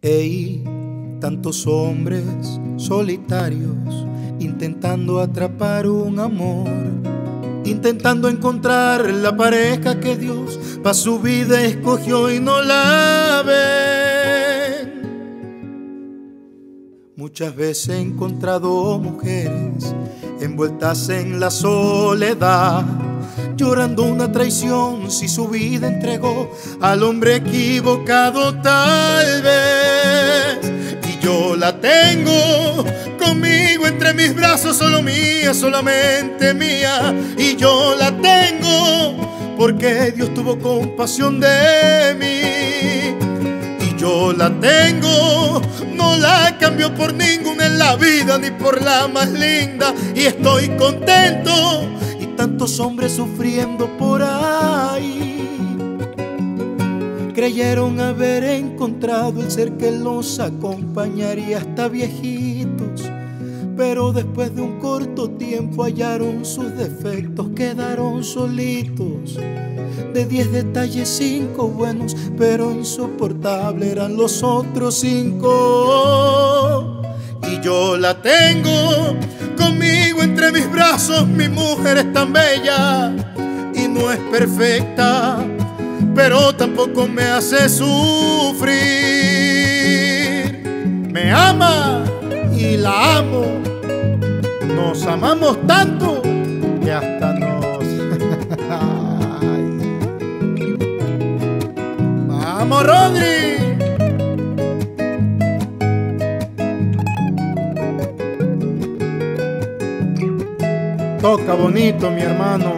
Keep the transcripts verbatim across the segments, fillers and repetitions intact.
Ey, tantos hombres solitarios intentando atrapar un amor, intentando encontrar la pareja que Dios pa' su vida escogió y no la ven. Muchas veces he encontrado mujeres envueltas en la soledad, llorando una traición si su vida entregó al hombre equivocado tal vez. Y yo la tengo conmigo entre mis brazos, solo mía, solamente mía. Y yo la tengo porque Dios tuvo compasión de mí. Y yo la tengo, no la cambio por ninguna en la vida, ni por la más linda. Y estoy contento, y tantos hombres sufriendo por ahí creyeron haber encontrado el ser que los acompañaría hasta viejitos, pero después de un corto tiempo hallaron sus defectos, quedaron solitos. De diez detalles, cinco buenos, pero insoportables eran los otros cinco. Y yo la tengo conmigo entre mis brazos, mi mujer es tan bella y no es perfecta, pero tampoco me hace sufrir. Me ama y la amo, nos amamos tanto que hasta nos... ¡Vamos, Rodri! Toca bonito, mi hermano.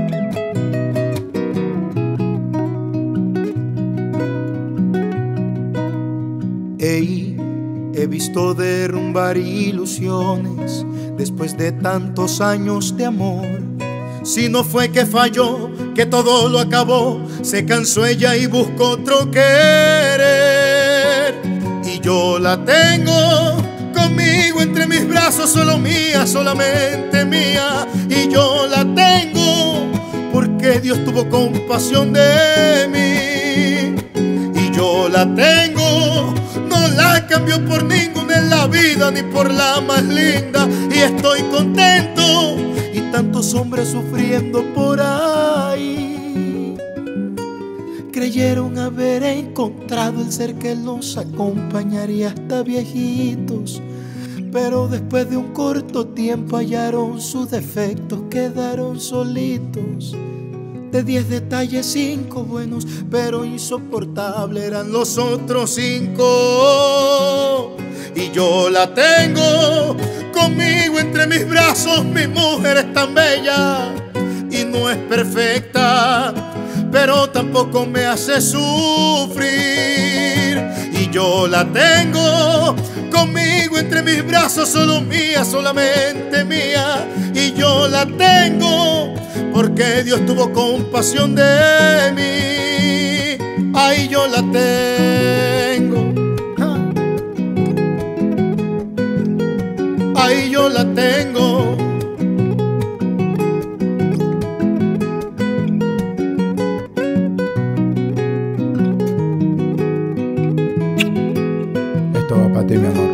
Ey, he visto derrumbar ilusiones después de tantos años de amor. Si no fue que falló, que todo lo acabó, se cansó ella y buscó otro querer. Y yo la tengo conmigo entre mis brazos, solo mía, solamente mía. Y yo la tengo porque Dios tuvo compasión de mí. Y yo la tengo, no la cambio por ninguna en la vida, ni por la más linda. Y estoy contento, y tantos hombres sufriendo por ahí creyeron haber encontrado el ser que los acompañaría hasta viejitos, pero después de un corto tiempo hallaron sus defectos, quedaron solitos. De diez detalles, cinco buenos, pero insoportables eran los otros cinco. Y yo la tengo conmigo entre mis brazos, mi mujer es tan bella y no es perfecta, pero tampoco me hace sufrir. Y yo la tengo conmigo entre mis brazos, solo mía, solamente mía. Y yo la tengo porque Dios tuvo compasión de mí. Ay, yo la tengo. Ay, yo la tengo. Esto va para ti, mi amor.